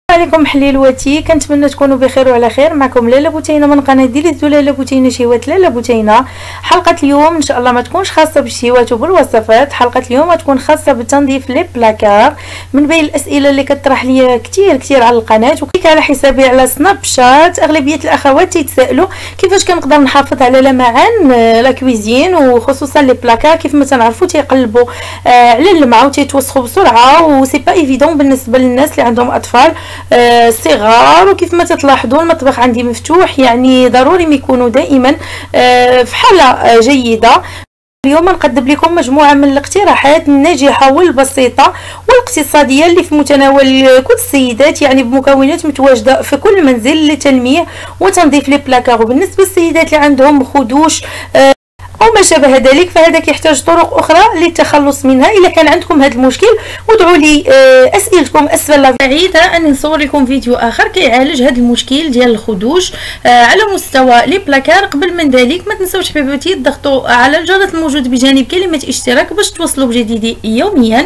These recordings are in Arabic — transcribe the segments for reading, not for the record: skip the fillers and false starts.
عليكم حليلواتي، كنتمنى تكونوا بخير وعلى خير. معكم لاله بوتينه من قناه ديليزو لاله بوتينه شهوات لاله بوتينه. حلقه اليوم ان شاء الله ما تكونش خاصه بالشهوات وبالوصفات، حلقه اليوم تكون خاصه بتنظيف لي بلاكار. من بين الاسئله اللي كطرح ليا كثير على القناه وكيك على حسابي على سناب شات، اغلبيه الاخوات تيتسائلوا كيفاش كنقدر نحافظ على لمعان لا كويزين وخصوصا لي بلاكار. كيف ما تنعرفوا تيقلبوا على اللمعه وتيتوسخوا بسرعه، وسي با ايفيدون بالنسبه للناس اللي عندهم اطفال صغار. وكيف ما تلاحظوا المطبخ عندي مفتوح، يعني ضروري ما يكونوا دائما في حاله جيده. اليوم نقدم لكم مجموعه من الاقتراحات الناجحه والبسيطه والاقتصاديه اللي في متناول كل السيدات، يعني بمكونات متواجده في كل منزل لتلميع وتنظيف لي بلاكار. وبالنسبه للسيدات اللي عندهم خدوش او ما شابه ذلك، فهذا كيحتاج طرق اخرى للتخلص منها. الا كان عندكم هذا المشكل ادعوا لي اسئلتكم اسفل. بعيده ان نصور لكم فيديو اخر كيعالج هذا المشكل ديال الخدوش على مستوى لي بلاكار. قبل من ذلك ما تنساوش حبيباتي تضغطوا على الجرس الموجود بجانب كلمه اشتراك باش توصلوا بجديد يوميا.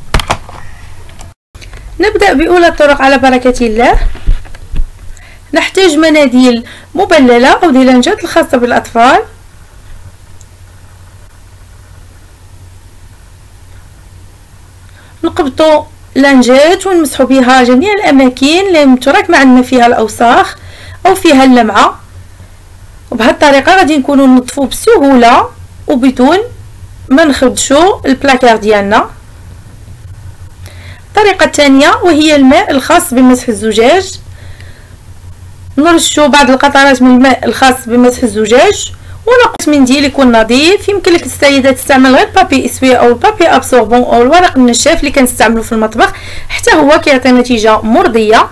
نبدا باولى الطرق على بركه الله. نحتاج مناديل مبلله او ديلانجات الخاصه بالاطفال، نقبطوا لانجات ونمسحوا بها جميع الاماكن اللي متراكمه عندنا فيها الاوساخ او فيها اللمعه. وبهذه الطريقه غادي نكونوا ننظفوا بسهوله وبدون ما نخدشوا البلاكار ديالنا. الطريقه الثانيه وهي الماء الخاص بمسح الزجاج. نرشوا بعض القطرات من الماء الخاص بمسح الزجاج ونقص منديل يكون نظيف. يمكن لك السيده تستعمل غير بابي اسوي او بابي ابسوربون او الورق النشاف اللي كنستعملوا في المطبخ، حتى هو كيعطي نتيجه مرضيه.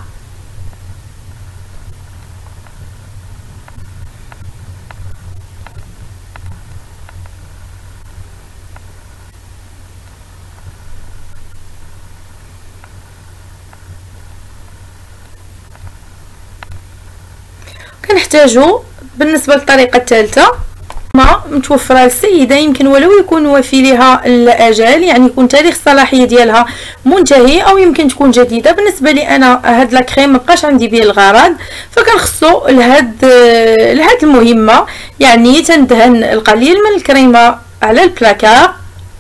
كنحتاجوا بالنسبه للطريقه الثالثه ما متوفره للسيده، يمكن ولو يكون وفي لها الاجال، يعني يكون تاريخ الصلاحيه ديالها منتهي او يمكن تكون جديده. بالنسبه لي انا هاد لا كريم مابقاش عندي به الغرض، فكنخصو لهاد المهمه، يعني تندهن القليل من الكريمه على البلاكار،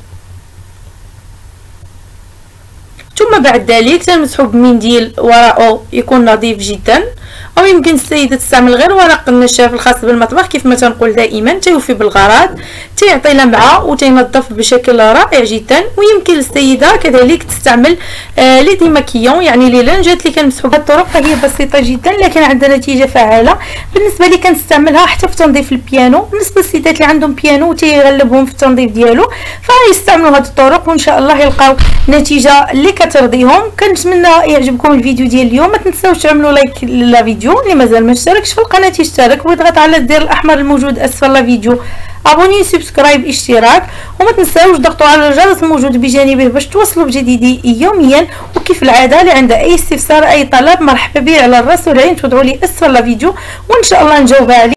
ثم بعد ذلك تنمسحو بمنديل وراءه يكون نظيف جدا. او يمكن السيده تستعمل غير ورق النشاف الخاص بالمطبخ، كيف ما تنقول دائما تيوفي بالغرض، تيعطي لمعه وتينظف بشكل رائع جدا. ويمكن السيده كذلك تستعمل لي ديماكيون، يعني لي لانجات اللي كنمسحوا بهذه الطرق، فهي بسيطه جدا لكن عندها نتيجه فعاله. بالنسبه لي كنستعملها حتى في تنظيف البيانو. بالنسبه للسيدات اللي عندهم بيانو تيغلبهم في التنظيف ديالو، فيستعملوا هذه الطرق وان شاء الله يلقاو نتيجه اللي كترضيهم. كنتمنى يعجبكم الفيديو ديال اليوم. ما تنساوش تعملوا لايك للفيديو، اللي مازال ما اشتركش في القناه يشترك ويضغط على الزر الاحمر الموجود اسفل الفيديو ابوني سبسكرايب اشتراك. وما تنساوش ضغطوا على الجرس الموجود بجانبه باش توصلوا بجديد يوميا. وكيف العاده اللي عنده اي استفسار اي طلب مرحبا به على الراس والعين، تدعوا لي اسفل الفيديو وان شاء الله نجاوب عليه.